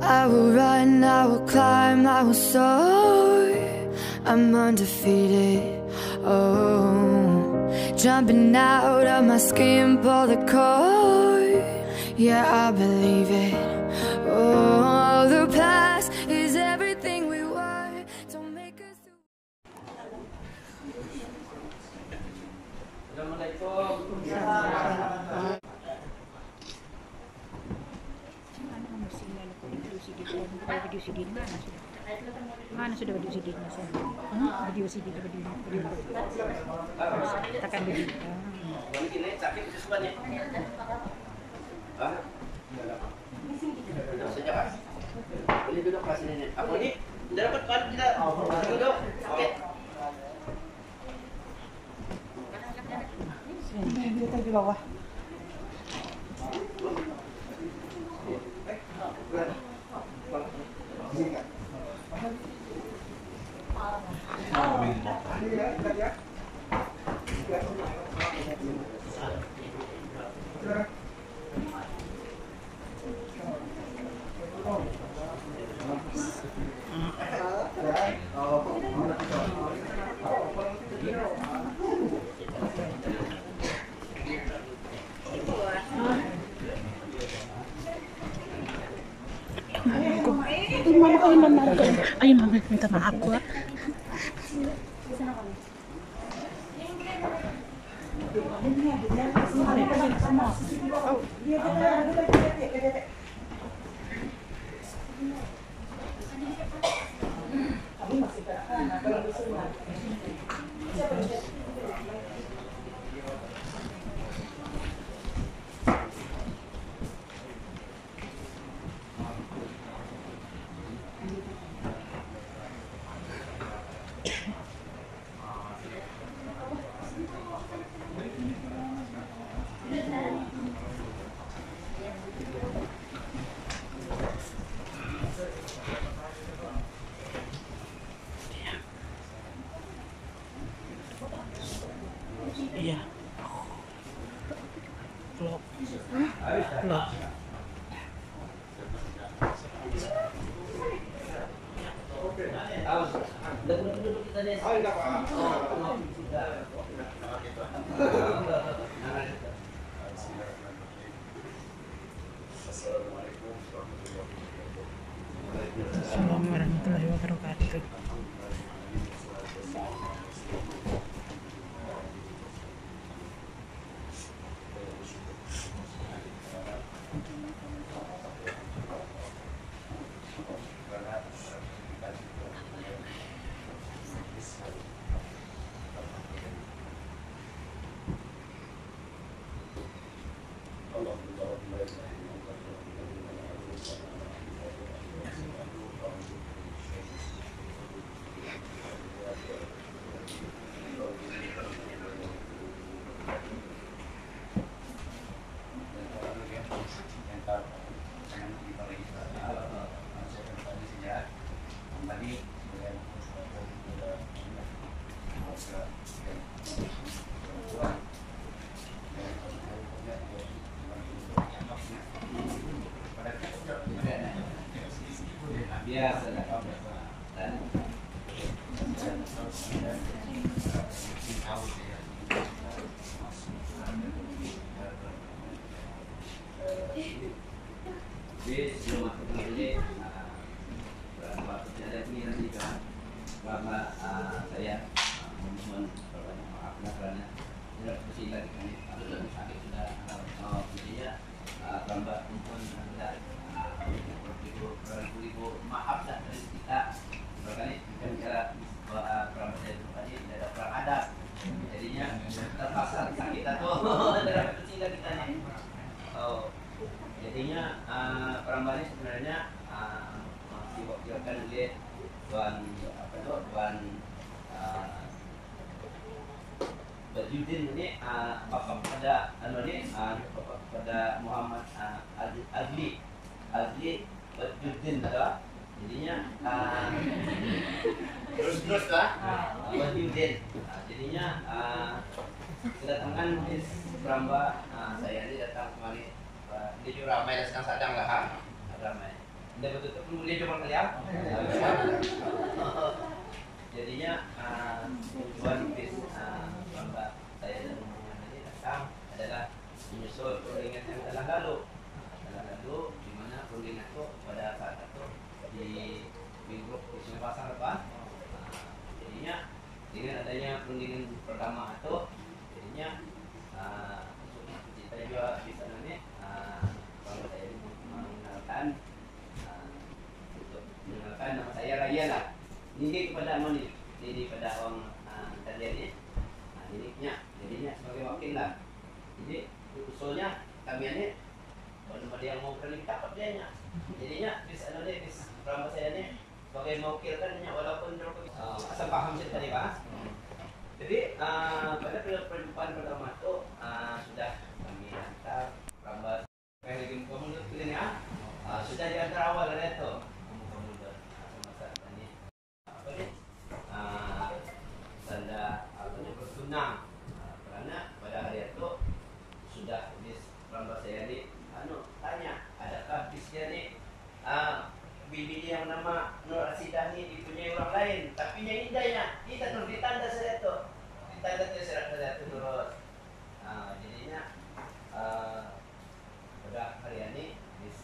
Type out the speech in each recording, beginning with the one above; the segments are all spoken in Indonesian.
I will run, I will climb, I will soar. I'm undefeated. Oh, jumping out of my skin, pull the cord. Yeah, I believe it. Oh, the past is everything we were. Don't make us. Video CD mana sudah video CD nya saya video CD video tekan video sakit kesukaannya sejak ini duduk pas ini aku ini udah dapat kan kita duduk oke kita di bawah Ayun mama, minta maaf gua. Iya. Vlog. Vlog. Assalamualaikum warahmatullahi wabarakatuh. Saya mohon maaf karena tidak bersila dengan itu sakit sudah intinya tambah pun ada ibu maaf dari kita berkali kita bicara perang itu tadi tidak ada perang adat jadinya terpaksa kita tuh dalam bersila kita nih jadinya perang ini sebenarnya diwakilkan oleh Tuan Badrudin ini bapak pada bapak pada Muhammad Azli Badrudin jadinya terus lah Badrudin jadinya kedatangan Miss Pramba saya ini datang kemari ini juga ramai dan sedang lah ramai Udah betul boleh coba kalian. Jadinya tujuan bis Mbak saya dan rombongan tadi datang adalah menyusul perundingan yang telah lalu. Di mana perundingan itu pada saat itu di minggu di Sungai Pasang depan. Jadinya dengan adanya perundingan pertama itu, jadinya kita juga bisa nih kalau saya mengenalkan untuk mengenalkan nama saya Raya lah. Ini kepada Moni, ini kepada orang tadiannya, ini jadinya sebagai wakil lah. Jadi usulnya kami ini kalau ada yang mau kali dapat dia nya, jadinya bisa nanti bis berapa saya ini sebagai mewakilkannya walaupun asal paham cerita nih Pak. Jadi pada perjumpaan pertama itu sudah kami antar Rambat kayak kamu pilih ya, sudah diantar awal ada itu kamu masa tadi apa nih tanda apa nih bertunang karena pada hari itu sudah bis Rambat saya ini tanya adakah bisnya nih bibi yang nama Nur Asidah ini dipunyai orang lain, tapi yang indahnya kita terus ditanda saya itu, ditanda tuh saya itu terus. Jadinya pada hari ini bis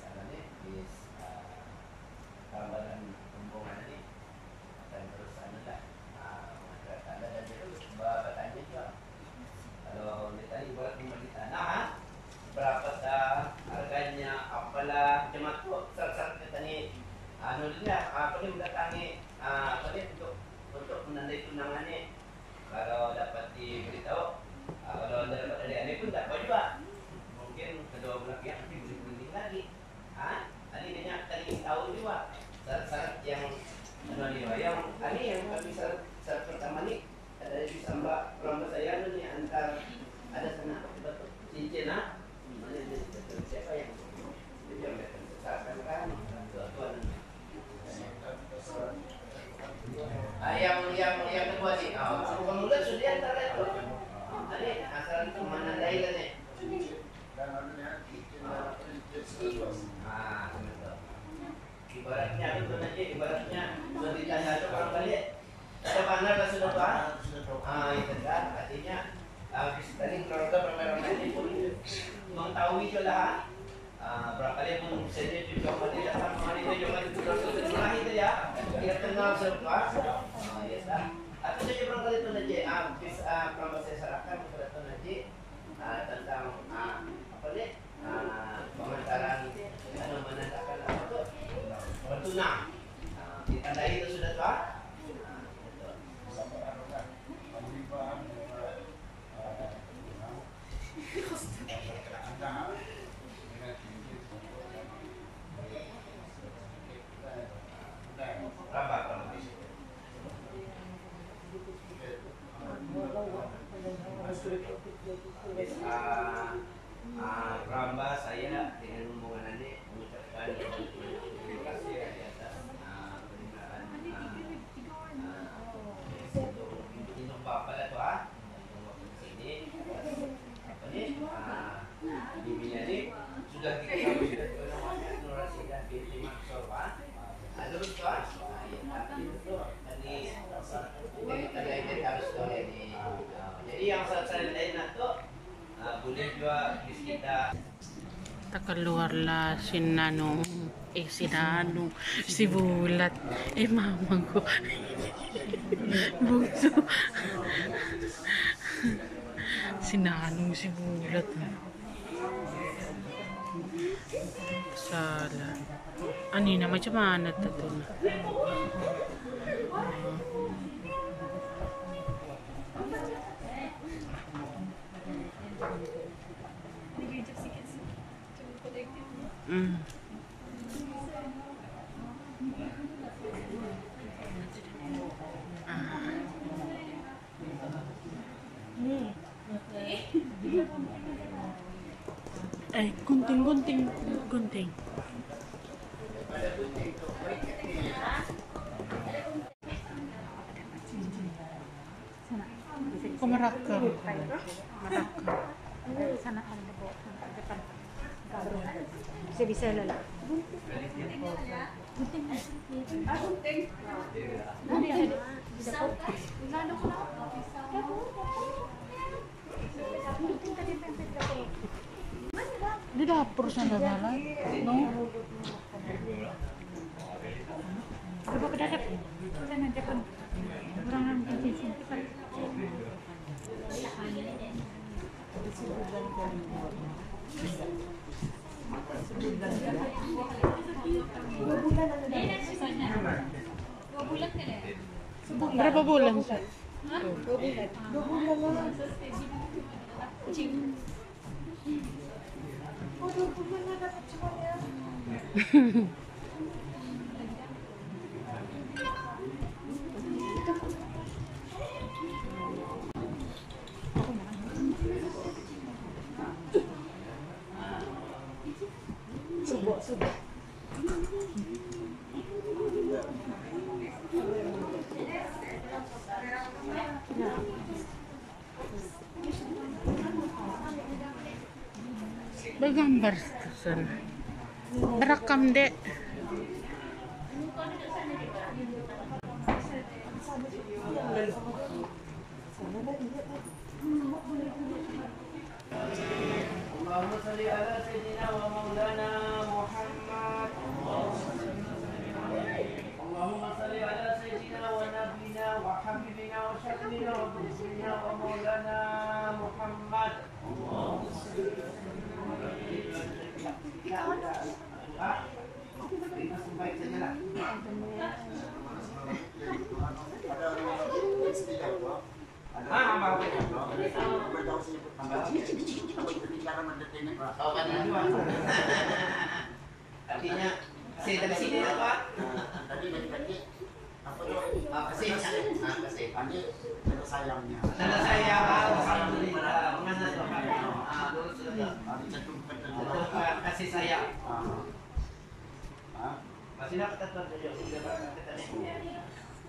gambaran rombongan ini akan terus adalah tanda dan itu bertanya juga. Kalau ditanya ibarat membeli tanah, berapa harganya, apalah macam tu syarat-syarat kita ni apa ni mendatangi apa ni untuk menandai tunangan ni. Kalau dapat diberitahu, kalau dapat dari ane pun tak apa juga, mungkin kedua belah pihak nanti boleh berunding lagi. Tadi dia tadi tahu juga syarat-syarat yang yang kami syarat pertama ni ada di Mbak Rambut saya ni antar ada sana betul cincin siapa yang yang kedua sih, pemula sudah antara itu, ini asal itu menandai kan ya. Ibaratnya itu nanti ibaratnya sudah ditanya itu orang kali, ada pandang dan sudah tahu, itu kan artinya. Tadi keluarga ramai-ramai ini pun mengetahui jelas barangkali pun saja juga mati datang kemari itu juga itu terus itu ya kita kenal semua ya sah atau saja barangkali itu nanti bisa kalau saya sarankan kepada itu nanti tentang apa nih pengantaran menandakan apa tuh bertunang ditandai itu sudah tua. Ramba saya dengan rombongan ini mengucapkan terima kasih di atas penerimaan untuk bapak dan tua sini apa nih bibinya ini sudah diketahui sudah namanya Nur Asidah binti Mansur terus tua itu tadi harus tahu ini. Jadi yang saya lain itu boleh juga di kita. Keluarlah si Nanong, si Nanong, si Bulat, mama ko. Bunso. Si Nanong, si Bulat. Salah. Ani na macam mana tu? Gunting. Kok merakam? Sana ada depan. Bisa lala. Di dapur sana lala, no? Coba ke dadap. Sana Jepun. Kurang nanti sini. Berapa bulan? Bergambar sana. Berekam, Dek. اللهم صل على سيدنا ومولانا محمد. اللهم صل على سيدنا ونبينا وحبيبنا وشفينا وقدسنا ومولانا محمد. Artinya dari sini apa? Tadi apa tuh? Kasih, kasih. Tadi tanda sayangnya. Tanda sayang, alhamdulillah. Mana tuh? Terus sudah. Kasih sayang. Masih nak tetap saja. Sudah kita.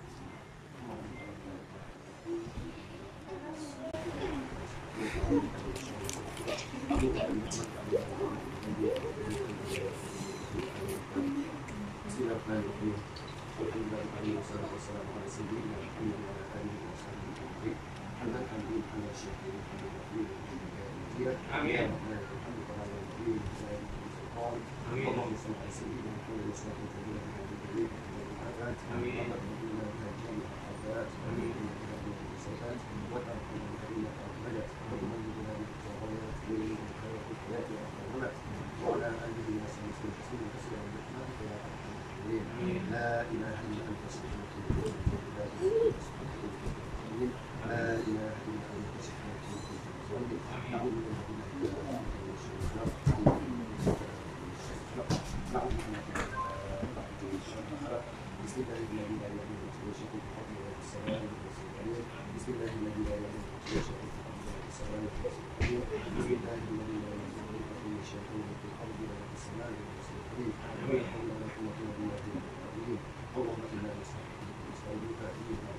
لا إله إلا أنت سبحانك لا إله إلا أنت سبحانك نعوذ بسم الله الذي لا يموت ويشهد بفضله وفي السماء بسم الله الذي لا يموت ويشهد بفضله وفي السماء بسم الله الذي لا يموت ويشهد في الأرض وفي السماء ولا حول ولا قوة إلا بالله العظيم. اللهم إنا نسألك إيمانا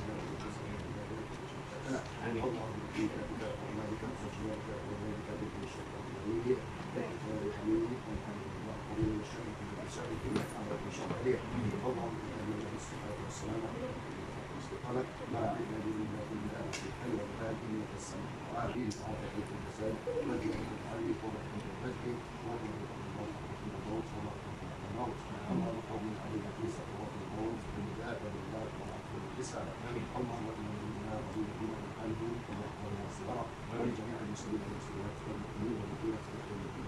اللهم إنك إذا أعمالك وجوارك وذلك بكل شيطان عليم ذلك الحميد والحمد لله قليل الشر والشر إنك على كل شيء قدير. اللهم إنا نجعل الصلاة والسلام على قالت ما عندنا بالله إلا أنت الحي والهادي إنك السميع العليم وعافية الإنسان الذي أنت الحي ورحمة الرزق ورحمة الله الموت ورحمة الموت اللهم قوم علينا في سكرات الموت بالذات بالذات وعافية الجسد اللهم إنا نعوذ بك من القلب والقلب والصراع ولجميع المسلمين والمسلمات والمؤمنين والمؤمنات والمؤمنين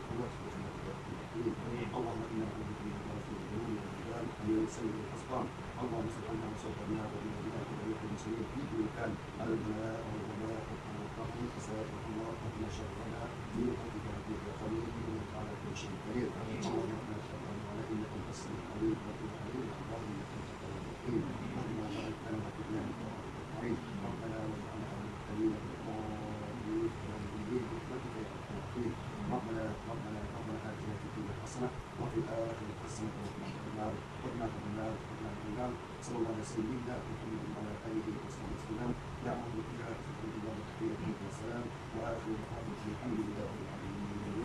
اللهم إنا نعوذ بك من مرض الجنون والرجال من سيء الأسقام اللهم صل على سيدنا ونبينا وجميع المسلمين في كل مكان البلاء والوباء والقرن فساد الله وقنا شرنا من قلبك ربي الخليل انك على كل شيء قدير اللهم انا نتوكل على انك انت السميع العليم وتب علينا اللهم انك انت التواب الرحيم ربنا بارك لنا وتبنا من الطاعين ربنا واجعلنا على المتقين الضالين والمؤمنين برحمتك يا ارحم الراحمين ربنا اتنا في الدنيا حسنه وفي الاخره حسنه وقنا عذاب النار وقنا عذاب النار وقنا عذاب النار صلى الله على سيدنا محمد وعلى اله وصحبه وسلم يعمل بها في الدنيا والتحيه والسلام واخر دعوانا الحمد لله رب العالمين.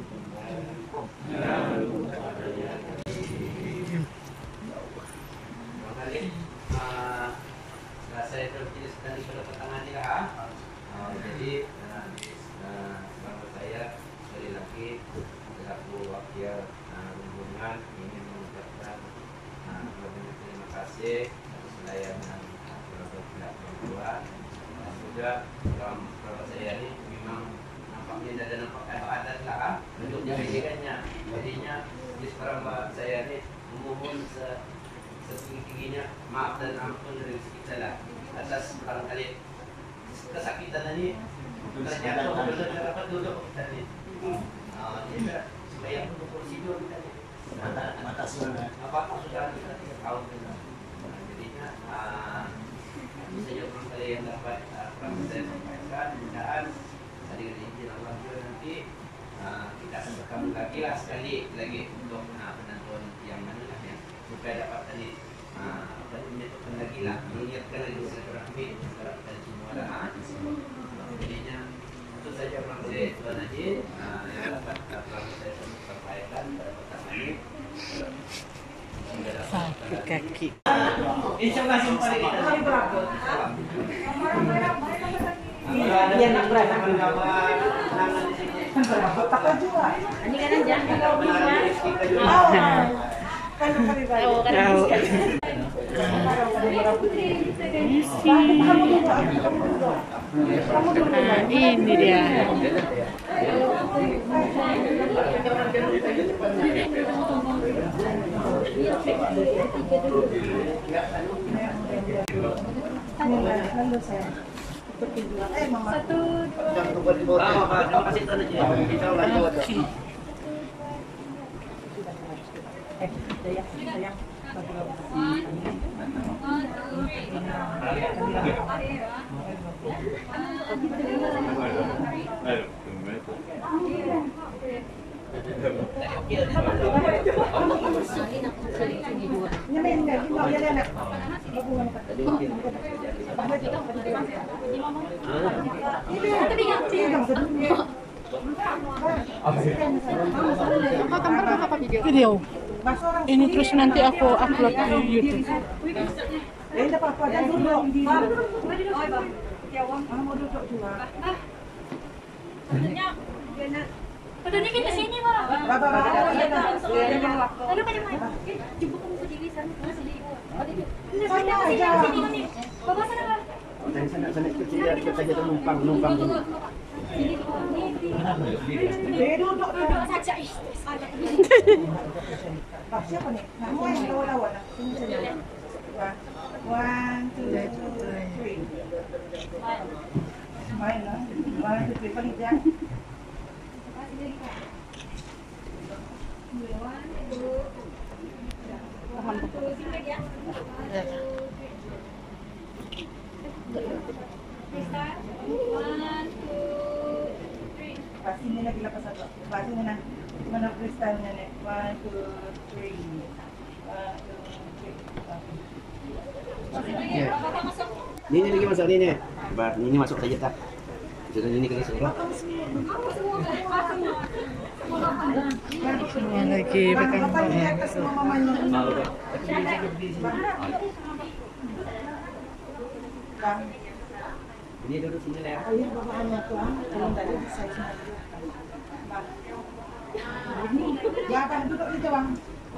Saya terpilih sekali pada pertengahan ni lah. Jadi bangsa saya sekali lagi selaku wakil rombongan ingin mengucapkan banyak terima kasih atas pelayanan kepada pihak perempuan dan juga bangsa saya ni memang nampaknya ada nampak adat lah untuk menjadikannya. Jadinya di sekarang saya ni memohon setinggi-tingginya maaf dan ampun dari kita lah atas barangkali kesakitan ini terjatuh benar dapat duduk tadi. Supaya untuk prosedur kita ni apa sudah kita 3 tahun jadinya saja barangkali yang dapat saya sampaikan mudah-mudahan dengan izin Allah juga nanti kita akan bertemu lagi lah sekali lagi untuk penentuan yang mana lah ya supaya dapat tadi menyatukan lagi lah mengingatkan lagi silaturahmi antara kita semua lah. Jadinya itu saja saya Tuan Haji yang dapat saya sampaikan pada pertama ini. Sakit kaki. InsyaAllah jumpa lagi. Iya nak berapa? Berapa juga? Ini kan jangan kalau ini dia. Video. Ini terus nanti aku upload di YouTube. Padahal kita sini malah. Aduh macam mana? Jumpa kamu berdiri sana sini. Sini. Bawa sana. Dari sana kecil kita saja numpang. Duduk saja. siapa nih? Kamu yang lawan-lawan. Sini saja. 1, 2, 3. Main lah. 1, 2, 3 balik ya. Pas ini lagi lepas satu. Pas ini mana freestyle-nya nih? 1, 2, 3. 1, 2, 3. Ini lagi masuk ni. Ini masuk saja tak? Sudah ini kena suruh. Ini lagi berkembang. Ini duduk sini lah ya. Ayah bapaknya tuan, kalau tadi saya cuma ya apa duduk di bang.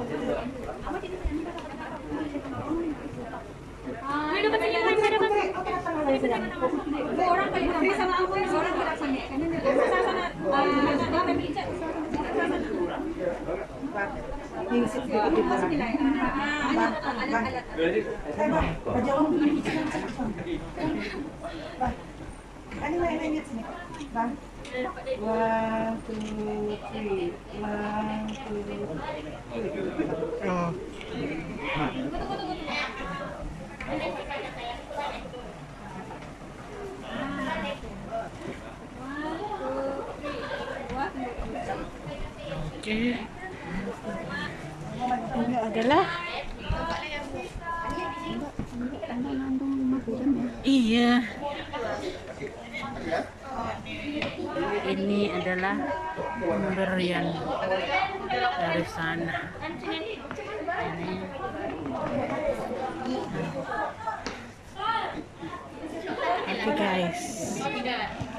Ini dapat saya dapat. Orang paling kiri sama aku, orang tidak sana. Karena sana kami cek. Ini sedikit di mana? Ini main sini. Bang. 1, 2, 3. 1, 2, 3. Oh. Oke. Ini adalah iya. Ini adalah pemberian dari sana. Ini. Oke guys.